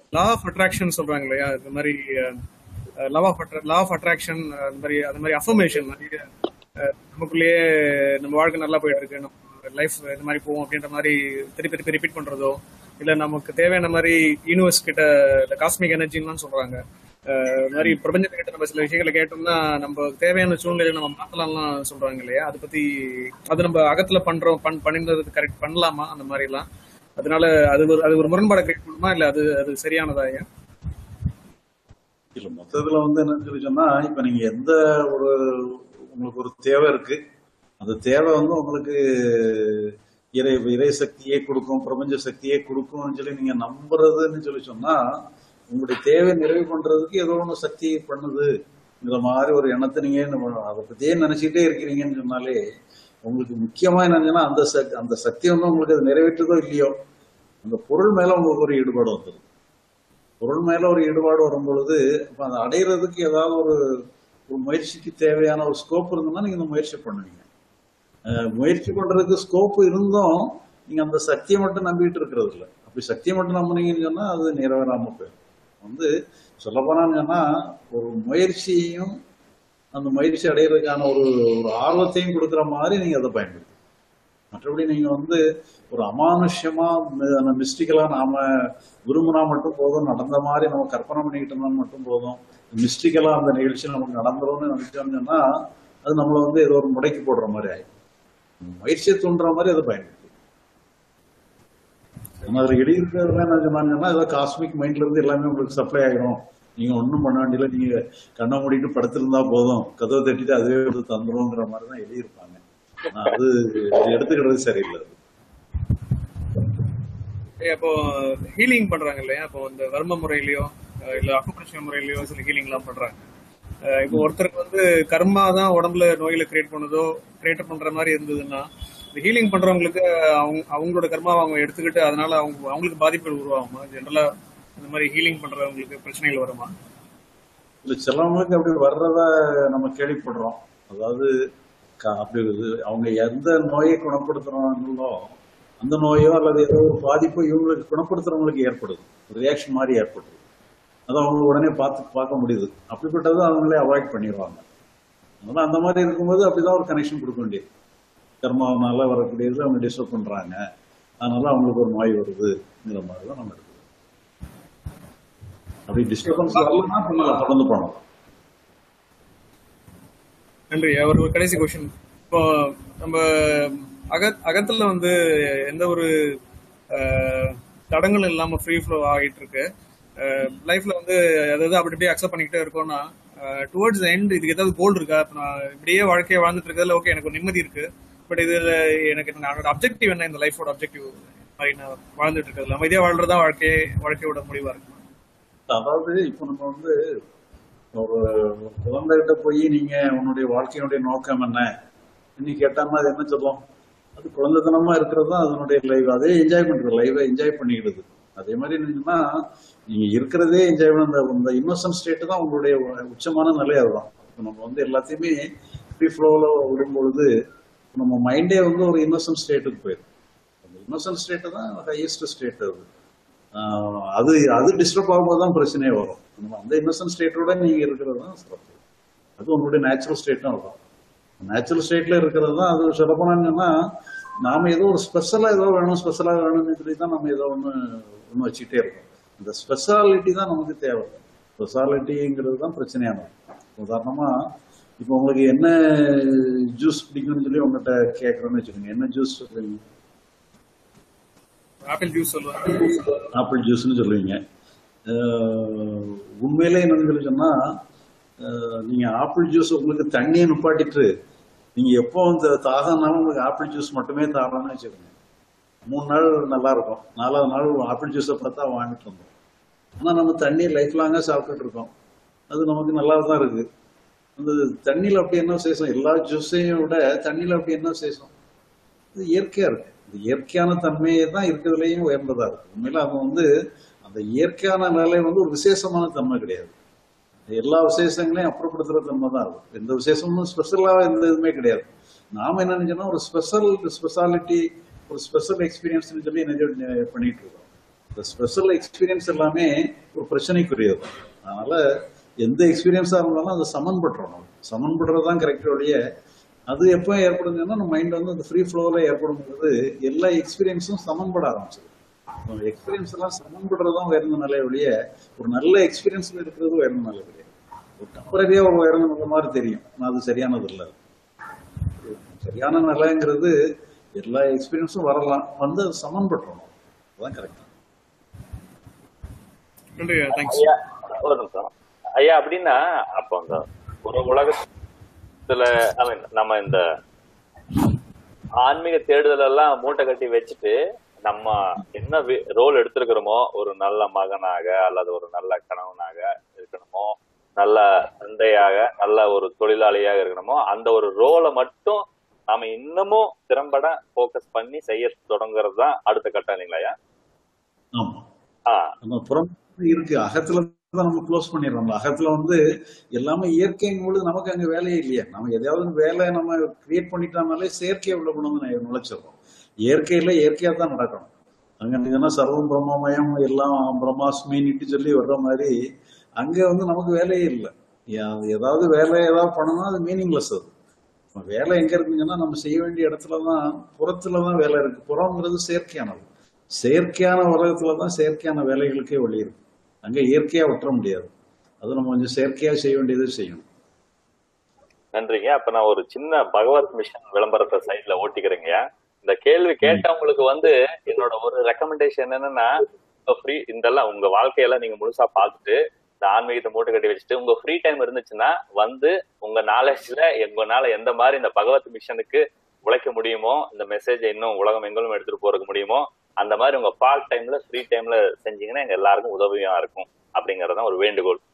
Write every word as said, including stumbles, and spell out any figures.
Law of attraction சொல்றாங்க இல்லையா, இந்த மாதிரி love of law of attraction, அந்த மாதிரி அந்த மாதிரி அஃபர்மேஷன் நிறைய நமக்குள்ளேயே நம்ம வாழ்க்கை நல்லா போயிட்டு இருக்கு, நம்ம லைஃப் இந்த மாதிரி போவோம் அப்படின்ற மாதிரி திருப்பி திருப்பி ரிப்பீட் பண்றதோ, இல்ல நமக்கு தேவையான மாதிரி யூனிவர்ஸ் கிட்ட இந்த காஸ்மிக் எனர்ஜின்னு சொல்றாங்க, இந்த மாதிரி பிரபஞ்சத்துக்கிட்ட நம்ம சில விஷயங்களை கேட்டோம்னா நம்ம தேவையான சூழ்நிலையை நம்ம மாத்தலாம்லாம் சொல்றாங்க இல்லையா, அதை பத்தி அது நம்ம அகத்துல பண்றோம் பண் பண்ணிருந்தது கரெக்ட் பண்ணலாமா அந்த மாதிரி எல்லாம், அதனால அது ஒரு அது ஒரு முரண்பாடை கிரியேட் பண்ணுமா, இல்ல அது அது சரியானதா? இல்ல மொத்தத்துல வந்து என்னன்னு சொல்லி சொன்னா, இப்ப நீங்க எந்த ஒரு உங்களுக்கு ஒரு தேவை இருக்கு, அந்த தேவை வந்து உங்களுக்கு இறை இறை சக்தியே கொடுக்கும், பிரபஞ்ச சக்தியே கொடுக்கும்னு சொல்லி நீங்க நம்புறதுன்னு சொல்லி சொன்னா, உங்களுடைய தேவை நிறைவு பண்றதுக்கு ஏதோ ஒண்ணு சக்தி பண்ணுதுங்கிற மாதிரி ஒரு எண்ணத்தை நீங்க அதை பத்தியே நினைச்சுக்கிட்டே இருக்கிறீங்கன்னு சொன்னாலே, உங்களுக்கு முக்கியமா என்னன்னா அந்த சக்தி அந்த சக்தி வந்து உங்களுக்கு அது நிறைவேற்றதோ இல்லையோ, அந்த பொருள் மேல உங்களுக்கு ஒரு ஈடுபாடு வந்துடும். பொருள் மேல ஒரு ஈடுபாடு வரும் பொழுது இப்ப அதை அடையிறதுக்கு ஏதாவது ஒரு ஒரு முயற்சிக்கு தேவையான ஒரு ஸ்கோப் இருந்ததுன்னா நீங்க இந்த முயற்சி பண்ணுவீங்க. முயற்சி பண்றதுக்கு ஸ்கோப் இருந்தும் நீங்க அந்த சக்தியை மட்டும் நம்பிட்டு இருக்கிறது இல்லை. அப்படி சக்தியை மட்டும் நம்பினீங்கன்னு சொன்னா அது நிறைவேறாம போயிடும். வந்து சொல்ல போனான்னு சொன்னா ஒரு முயற்சியையும் அந்த முயற்சி அடையிறதுக்கான ஒரு ஒரு ஆர்வத்தையும் கொடுக்குற மாதிரி நீங்க அதை பயன்படுத்து. மற்றபடி நீங்க வந்து ஒரு அமானுஷ்யமா மிஸ்டிக்கலா நாம விரும்பினா மட்டும் போதும், நடந்த மாதிரி நம்ம கற்பனை பண்ணிக்கிட்டு இருந்தாலும் மட்டும் போதும், மிஸ்டிக்கலா அந்த நிகழ்ச்சி நமக்கு நடந்துரும்னு நினைச்சோம்னா அது நம்மள வந்து ஏதோ ஒரு முடைக்கு போடுற மாதிரி ஆயிடும். முயற்சியை தூண்டுற மாதிரி அதை பயன்படுத்தும். அதுல எழுதியிருக்கிறதுல என்ன சொன்னாங்கன்னா, ஏதோ காஸ்மிக் மைண்ட்ல இருந்து எல்லாமே உங்களுக்கு சப்ளை ஆகிடும், நீங்க ஒன்றும் பண்ண வேண்டியல, நீங்க கண்ணை மூடிட்டு படுத்திருந்தா போதும், கதவை தட்டிட்டு அதுவே வந்து தந்துருங்கிற மாதிரி தான் எழுதியிருப்பாங்க. அது எடுத்துக்கிறது சரியில்லை. இப்போ ஹீலிங் பண்றாங்க இல்லையா, இப்போ இந்த வர்ம முறையிலயோ இல்ல அக்குப்ரெஷர் முறையிலயோ சில ஹீலிங் எல்லாம் பண்றாங்க. இப்போ ஒருத்தருக்கு வந்து கர்மா தான் உடம்புல நோயில கிரியேட் பண்ணதோ கிரியேட் பண்ற மாதிரி இருந்ததுன்னா, இந்த ஹீலிங் பண்றவங்களுக்கு அவங்க அவங்களோட கர்மாவை அவங்க எடுத்துக்கிட்டு அதனால அவங்க அவங்களுக்கு பாதிப்புகள் உருவாகுமா? ஜென்ரலா இந்த மாதிரி ஹீலிங் பண்றவங்களுக்கு பிரச்சனைகள் வருமா? இல்ல, சிலவங்களுக்கு அப்படி வர்றத நம்ம கேள்விப்படுறோம். அதாவது அப்படி அவங்க எந்த நோயை குணப்படுத்துறாங்களோ அந்த நோயோ அல்லது ஏதோ ஒரு பாதிப்போ இவங்களுக்கு குணப்படுத்துறவங்களுக்கு ஏற்படுது, ரியாக்ஷன் மாதிரி ஏற்படுது. அதை அவங்க உடனே பார்த்து பார்க்க முடியுது. அப்படிப்பட்டது அவங்களே அவாய்ட் பண்ணிடுவாங்க. அதனால அந்த மாதிரி இருக்கும்போது அப்படிதான் ஒரு கனெக்ஷன் கொடுக்க வேண்டியது. கர்மாவனால வரக்கூடியது அவங்க டிஸ்டர்ப் பண்றாங்க, அதனால அவங்களுக்கு ஒரு நோய் வருதுங்கிற மாதிரி தான் நம்ம எடுக்கணும். அப்படி டிஸ்டர்பன்ஸ் வரலன்னா தொடர்ந்து பண்ணலாம். நன்றி. ஒரு கடைசி கொஸ்டின். இப்போ நம்ம அக அகத்துல வந்து எந்த ஒரு தடங்களும் இல்லாம ஃப்ரீ ஃப்ளோ ஆகிட்டு இருக்கு லைஃப்ல வந்து, அதாவது அப்படி அப்படியே அக்செப்ட் பண்ணிக்கிட்டே இருக்கோம்னா டுவர்ட்ஸ் எண்ட் இதுக்கு ஏதாவது கோல் இருக்கா? இப்போ நான் இப்படியே வாழ்க்கையை வாழ்ந்துட்டு இருக்கிறதுல ஓகே எனக்கு ஒரு நிம்மதி இருக்கு, பட் இதுல எனக்கு என்னோட அப்ஜெக்டிவ் என்ன, இந்த லைஃபோட அப்ஜெக்டிவ் மாதிரி நான் வாழ்ந்துட்டு இருக்கிறதுல அமைதியா வாழ்றதா வாழ்க்கையே வாழ்க்கையோட முடிவா இருக்கு. அதாவது இப்போ நம்ம வந்து ஒரு குழந்தைகிட்ட போய் நீங்க உன்னுடைய வாழ்க்கையினுடைய நோக்கம் என்ன இன்னைக்கு கேட்டாங்கன்னா அது என்ன சொல்லும்? அது குழந்தைத்தனமா இருக்கிறது தான் அதனுடைய லைஃப். அதே என்ஜாய் பண்றது, லைஃபை என்ஜாய் பண்ணிக்கிறது. அதே மாதிரி என்னன்னா நீங்க இருக்கிறதே என்ஜாய் பண்ண இந்த இன்னோசன்ட் ஸ்டேட் தான் உங்களுடைய உச்சமான நிலை. அதுதான் இப்போ நம்ம வந்து எல்லாத்தையுமே ஃப்ரீ ஃப்ளோல விடும்பொழுது நம்ம மைண்டே வந்து ஒரு இன்னோசன்ட் ஸ்டேட்டுக்கு போயிடும். அந்த இன்னோசன்ட் ஸ்டேட்டு தான் ஹையஸ்ட் ஸ்டேட். அது அது அது டிஸ்டர்ப் ஆகும்போது தான் பிரச்சனையே வரும். அந்த இன்னோசன்ட் ஸ்டேட்டோட நீங்க இருக்கிறது தான் சிறப்பு. அது உங்களுடைய நேச்சுரல் ஸ்டேட்டும் இருக்கும். நேச்சுரல் ஸ்டேட்ல இருக்கிறது தான் அது. சொல்ல போனாங்கன்னா நாம ஏதோ ஒரு ஸ்பெஷலா ஏதோ வேணும், ஸ்பெஷலா வேணும்னு சொல்லி தான் நம்ம ஏதோ ஒன்று ஒன்று வச்சுக்கிட்டே இருக்கோம். இந்த ஸ்பெஷாலிட்டி தான் நமக்கு தேவை. ஸ்பெஷாலிட்டிங்கிறது தான் பிரச்சனையானது. உதாரணமா இப்போ உங்களுக்கு என்ன ஜூஸ் பிடிக்கும்னு சொல்லி உங்ககிட்ட கேட்கறோம்னு வச்சுக்கோங்க, என்ன ஜூஸ் சொல்றீங்க? ஆப்பிள் ஜூஸ் சொல்லுவாங்க. ஆப்பிள் ஜூஸ்ன்னு சொல்லுவீங்க. உண்மையிலே என்னன்னு சொல்லி சொன்னா, நீங்க ஆப்பிள் ஜூஸ் உங்களுக்கு தண்ணியை நிப்பாட்டிட்டு நீங்க எப்போ இந்த தாகனாலும் உங்களுக்கு ஆப்பிள் ஜூஸ் மட்டுமே தாரான்னு வச்சுக்கோங்க, மூணு நாள் நல்லா இருக்கும், நாலாவது நாள் ஆப்பிள் ஜூஸை பார்த்தா வாங்கிட்டு இருந்தோம். ஆனா நம்ம தண்ணி லைஃப் லாங்கா சாப்பிட்டுட்டு இருக்கோம், அது நமக்கு நல்லா தான் இருக்கு. அந்த தண்ணியில அப்படி என்ன விசேஷம்? எல்லா ஜூஸையும் விட தண்ணியில அப்படி என்ன விசேஷம்? இது இயற்கையா இருக்கு. இந்த இயற்கையான தன்மையை தான் இருக்கிறதுலையும் உயர்ந்ததா இருக்கு. உண்மையில அவங்க வந்து அந்த இயற்கையான நிலை வந்து ஒரு விசேஷமான தன்மை கிடையாது. எல்லா விசேஷங்களையும் அப்புறப்படுத்துற தன்மை தான் இருக்கும். எந்த விசேஷமும் ஸ்பெஷலா எந்த இதுவுமே கிடையாது. நாம என்ன நினைச்சோம்னா ஒரு ஸ்பெஷல் ஸ்பெஷாலிட்டி, ஒரு ஸ்பெஷல் எக்ஸ்பீரியன்ஸ் சொல்லி என்ன பண்ணிட்டு இருக்கோம். இந்த ஸ்பெஷல் எக்ஸ்பீரியன்ஸ் எல்லாமே ஒரு பிரச்சனைக்குரியது. அதனால எந்த எக்ஸ்பீரியன்ஸா இருந்தாலும் அதை சமன் பண்றோம். சமன் பண்றதுதான் கரெக்ட் ஒழிய அது எப்போ ஏற்படுதுன்னா நம்ம மைண்ட் வந்து அந்த ஃப்ரீ ஃப்ளோவில் ஏற்படும் போது எல்லா எக்ஸ்பீரியன்ஸும் சமன்பட ஆரம்பிச்சது. எக்ஸ்பீரியன்ஸ் எல்லாம் சமன்படுறதுதான் உயர்ந்த நிலை ஒழிய ஒரு நல்ல எக்ஸ்பீரியன்ஸ்ல இருக்கிறது உயர்ந்த நிலை கிடையாது. ஒரு டெம்பரரியா ஒரு உயர்ந்த நிலை மாதிரி தெரியும், அது சரியானது இல்லை. சரியான நிலைங்கிறது எல்லா எக்ஸ்பீரியன்ஸும் வரலாம், வந்து அது சமன்படுறோம், அதுதான் கரெக்ட். ஒரு நிமிஷம் ஐயா. அப்படின்னா அப்போ அந்த ஒரு உலகத்துல நம்ம இந்த ஆன்மீக தேடுதல் எல்லாம் மூட்டை கட்டி வச்சுட்டு நம்ம என்ன ரோல் எடுத்திருக்கிறோமோ, ஒரு நல்ல மகனாக அல்லது ஒரு நல்ல கணவனாக இருக்கணுமோ, நல்ல தந்தையாக, நல்ல ஒரு தொழிலாளியாக இருக்கணுமோ, அந்த ஒரு ரோலை மட்டும் நாம இன்னமும் திறம்பட போக்கஸ் பண்ணி செய்ய தொடங்குறது தான் அடுத்த கட்டம் இல்லைங்களா? இருக்கு அகத்துல நம்ம க்ளோஸ் பண்ணிடுறோம். அகத்துல வந்து எல்லாமே இயற்கையின் பொழுது நமக்கு அங்க வேலையே இல்லையா? நம்ம எதையாவது வேலை நம்ம கிரியேட் பண்ணிட்டோம்னாலே செயற்கை உள்ள குணம் நுழைச்சிடறோம். இயற்கையில இயற்கையா தான் நடக்கணும். அங்க சர்வம் பிரம்மமயம் எல்லாம் பிரம்மாஸ்மின்னுட்டு சொல்லி வர்ற மாதிரி அங்க வந்து நமக்கு வேலையே இல்லை. ஏதாவது வேலை ஏதாவது பண்ணணும், அது மீனிங்லெஸ். அது வேலை எங்க இருக்குங்கன்னா நம்ம செய்ய வேண்டிய இடத்துலதான், புறத்துலதான் வேலை இருக்கு. புறம்ங்கிறது செயற்கையானது. செயற்கையான உலகத்துலதான் செயற்கையான வேலைகளுக்கே வழி இருக்கு. அங்க இயற்கையா விட்டுற முடியாது. அது நம்ம கொஞ்சம் செயற்கையா செய்ய வேண்டியது செய்யணும். நன்றிங்க. அப்ப நான் ஒரு சின்ன பகவத் மிஷன் விளம்பரத்தை சைட்ல ஓட்டிக்கிறேங்க. இந்த கேள்வி கேட்டவங்களுக்கு வந்து என்னோட ஒரு ரெக்கமெண்டேஷன் என்னன்னா, ஃப்ரீ இதெல்லாம் உங்க வாழ்க்கையெல்லாம் நீங்க முழுசா பார்த்துட்டு இந்த ஆன்மீகத்தை மூட்டை கட்டி வச்சுட்டு உங்க ஃப்ரீ டைம் இருந்துச்சுன்னா வந்து உங்க நாலேஜ்ல உங்களால எந்த மாதிரி இந்த பகவத் மிஷனுக்கு உழைக்க முடியுமோ, இந்த மெசேஜை இன்னும் உலகம் எங்களும் எடுத்துட்டு போறதுக்கு முடியுமோ, அந்த மாதிரி உங்க பார்ட் டைம்ல ஃப்ரீ டைம்ல செஞ்சீங்கன்னா எங்க எல்லாருக்கும் உதவியா இருக்கும் அப்படிங்கறதான் ஒரு வேண்டுகோள்.